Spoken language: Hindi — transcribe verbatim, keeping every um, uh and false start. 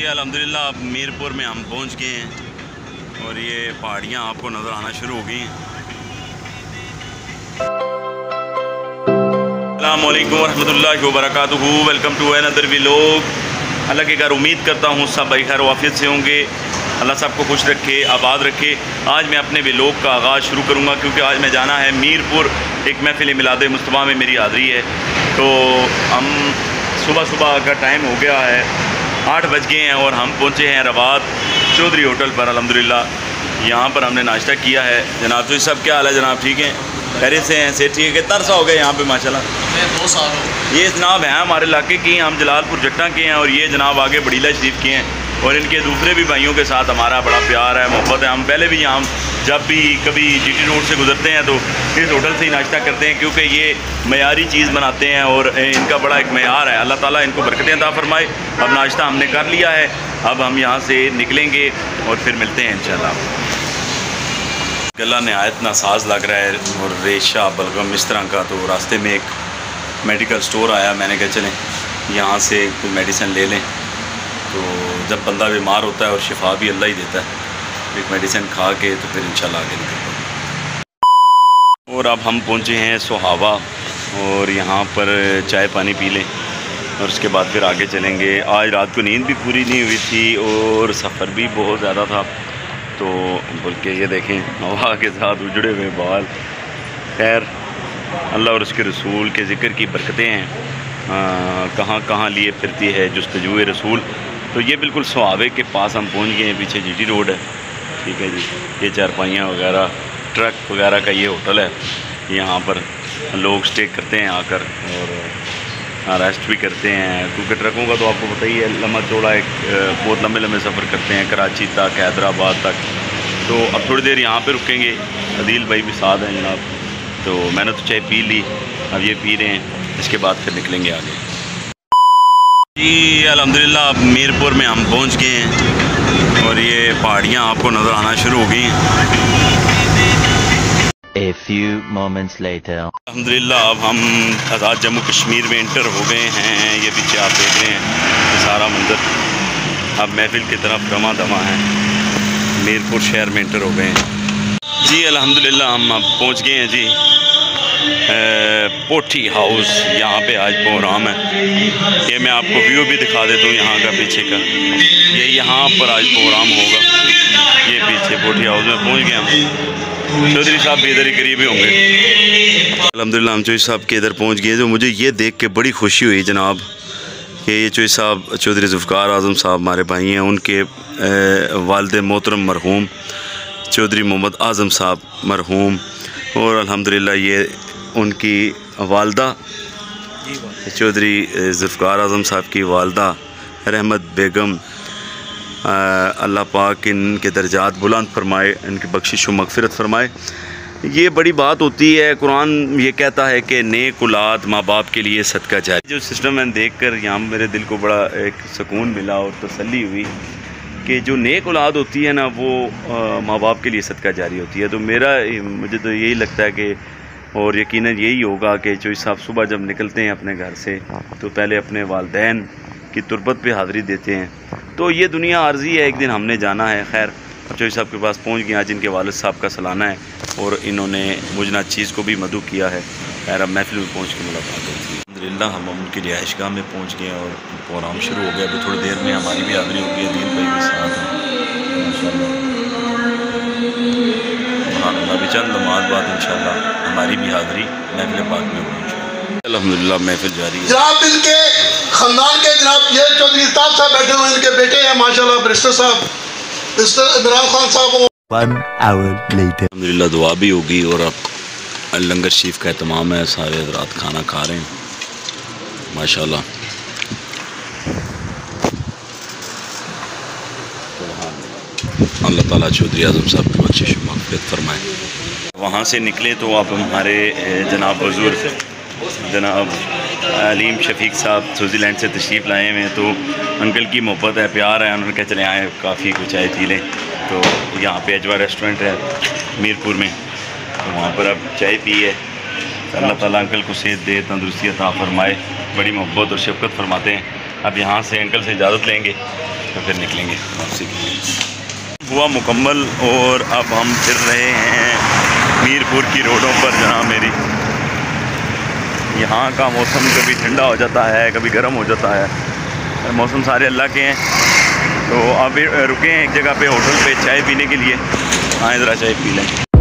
अल्हम्दुलिल्लाह अब मीरपुर में हम पहुंच गए हैं और ये पहाड़ियाँ आपको नज़र आना शुरू हो गई हैं। अस्सलामु अलैकुम वरहमतुल्लाहि वबरकातुहू। Welcome to another vlog. अल्लाह के घर उम्मीद करता हूँ सब भाई खैर वाफियत से होंगे। अल्लाह सबको खुश रखे, आबाद रखे। आज मैं अपने व्लॉग का आगाज़ शुरू करूँगा क्योंकि आज मैं जाना है मीरपुर, एक महफिल मिलाद मुस्तफ़ा में मेरी हाज़री है। तो हम सुबह सुबह का टाइम हो गया है, आठ बज गए हैं और हम पहुँचे हैं रबात चौधरी होटल पर। अल्हम्दुलिल्लाह यहाँ पर हमने नाश्ता किया है। जनाब तो सब क्या हाल है जनाब? ठीक है, खैरियत से हैं? से ठीक है? तरसा हो गए यहाँ पे माशाल्लाह। दो साल हो। ये जनाब हैं हमारे इलाके की, हम जलालपुर जट्टा के हैं और ये जनाब आगे बड़ीला शरीफ के हैं और इनके दूसरे भी भाइयों के साथ हमारा बड़ा प्यार है, मोहब्बत है। हम पहले भी यहाँ जब भी कभी जीटी रोड से गुजरते हैं तो इस होटल से ही नाश्ता करते हैं क्योंकि ये मयारी चीज़ बनाते हैं और इनका बड़ा एक मयार है। अल्लाह ताला इनको बरकतें अता फरमाए। अब नाश्ता हमने कर लिया है, अब हम यहाँ से निकलेंगे और फिर मिलते हैं इंशाल्लाह। गला नहायत नासाज लग रहा है और रेशा बलगम इस तरह का। तो रास्ते में एक मेडिकल स्टोर आया, मैंने कहा चलें यहाँ से कोई मेडिसिन ले लें। तो जब बंदा बीमार होता है और शिफा भी अल्लाह ही देता है, एक मेडिसिन खा के तो फिर इंशाल्लाह आगे निकलते हैं। और अब हम पहुँचे हैं सुहावा और यहाँ पर चाय पानी पी लें और उसके बाद फिर आगे चलेंगे। आज रात को नींद भी पूरी नहीं हुई थी और सफ़र भी बहुत ज़्यादा था। तो बल्कि ये देखें हवा के साथ उजड़े हुए बाल। खैर अल्लाह और उसके रसूल के ज़िक्र की बरकतें हैं, कहाँ कहाँ लिए फिरती है जुस्तजूए रसूल। तो ये बिल्कुल सुहावे के पास हम पहुँच गए हैं, पीछे जीटी रोड है। ठीक है जी, ये चारपाइयाँ वगैरह ट्रक वगैरह का ये होटल है। यहाँ पर लोग स्टे करते हैं आकर और रेस्ट भी करते हैं क्योंकि ट्रकों का तो आपको पता ही है, लंबा चौड़ा एक बहुत लंबे लंबे सफ़र करते हैं कराची तक, हैदराबाद तक। तो अब थोड़ी देर यहाँ पे रुकेंगे। अदील भाई भी साथ हैं जनाब। तो मैंने तो चाय पी ली, अब ये पी रहे हैं, इसके बाद फिर निकलेंगे आगे। जी अल्हम्दुलिल्लाह अब मीरपुर में हम पहुँच गए हैं और ये पहाड़ियाँ आपको नज़र आना शुरू हो गई हैं। A few moments later. अल्हम्दुलिल्लाह अब हम आज़ाद जम्मू कश्मीर में इंटर हो गए हैं। ये पीछे आप देख रहे हैं ये सारा मंजर। अब महफिल की तरफ रमा दमा है, मीरपुर शहर में इंटर हो गए हैं। जी अल्हम्दुलिल्लाह हम अब पहुंच गए हैं जी पोठी हाउस। यहाँ पे आज प्रोग्राम है। ये मैं आपको व्यू भी दिखा देता हूँ यहाँ का पीछे का। ये यहाँ पर आज प्रोग्राम होगा। ये पीछे पोठी हाउस में पहुँच गए हम। चौधरी साहब भी इधर ही करीब ही होंगे। अल्हम्दुलिल्लाह हम चौधरी साहब के इधर पहुंच गए। तो मुझे ये देख के बड़ी खुशी हुई जनाब कि ये चौधरी साहब चौधरी ज़ुल्फ़िकार आज़म साहब हमारे भाई हैं। उनके वालिद मोहतरम मरहूम चौधरी मोहम्मद आज़म साहब मरहूम और अल्हम्दुलिल्लाह ये उनकी वालदा चौधरी ज़ुल्फ़िकार आज़म साहब की वालदा रहमत बेगम, अल्लाह पाक इनके दर्जात बुलंद फरमाए, इनकी बख्शिश व मग़फ़िरत फरमाए। ये बड़ी बात होती है। कुरान ये कहता है कि नेक औलाद माँ बाप के लिए सदका जारी। जो सिस्टम मैंने देख कर यहाँ मेरे दिल को बड़ा एक सुकून मिला और तसल्ली हुई कि जो नेक औलाद होती है ना वो माँ बाप के लिए सदका जारी होती है। तो मेरा मुझे तो यही लगता है कि और यकीनन यही होगा कि जो साहब सुबह जब निकलते हैं अपने घर से तो पहले अपने वालिदैन की तुरबत पे हाज़िरी देते हैं। तो ये दुनिया आर्जी है, एक दिन हमने जाना है। खैर चौधरी साहब के पास पहुंच गए आज इनके वालिद साहब का सालाना है और इन्होंने मुझना चीज़ को भी मदू किया है। खैर अब महफिल में पहुंच के मुलाकात होती है। अल्हम्दुलिल्लाह हम उनकी रिहाइशगाह में पहुंच गए और प्रोग्राम शुरू हो गया। अभी थोड़ी देर में हमारी भी हाज़िरी होगी। अदील भाई भी साथ हैं इंशाल्लाह। अभी चंद लम्हात बाद इंशाल्लाह हमारी भी हाज़िरी महफिल पाक में होगी। अल्हम्दुलिल्लाह महफिल जारी है। जनाब इनके ख़ानदान के जनाब ये चौधरी साहब साहब बैठे हुए, इनके बेटे हैं माशाल्लाह बैरिस्टर साहब मिस्टर इमरान खान साहब। One hour later. अल्हम्दुलिल्लाह दुआ भी होगी और अब लंगर शरीफ का एहतमाम है। सारे हज़रात खाना खा रहे हैं माशाल्लाह। अल्लाह ताला चौधरी आज़म साहब की बख्शिश व मग़फ़िरत फरमाए। वहाँ से निकले तो आप हमारे जनाब बुज़ुर्ग जनाब अलीम शफीक साहब स्विट्ज़रलैंड से तशरीफ़ लाए हुए हैं। तो अंकल की मोहब्बत है, प्यार है, उन्होंने कहा चले आए काफ़ी कुछ चाय पी लें। तो यहाँ पे अजवा रेस्टोरेंट है मीरपुर में, तो वहाँ पर अब चाय पी है। अल्लाह ताला अंकल को सेहत दे, तंदुरुस्ती अता फरमाए। बड़ी मोहब्बत और शफ़क़त फरमाते हैं। अब यहाँ से अंकल से इजाज़त लेंगे तो फिर निकलेंगे वापसी के लिए। हुआ मुकम्मल और अब हम फिर रहे हैं मीरपुर की रोडों पर जहाँ मेरी यहाँ का मौसम कभी ठंडा हो जाता है कभी गर्म हो जाता है, मौसम सारे अल्लाह के हैं। तो अब रुके हैं एक जगह पे होटल पे चाय पीने के लिए, आए ज़रा चाय पी लें।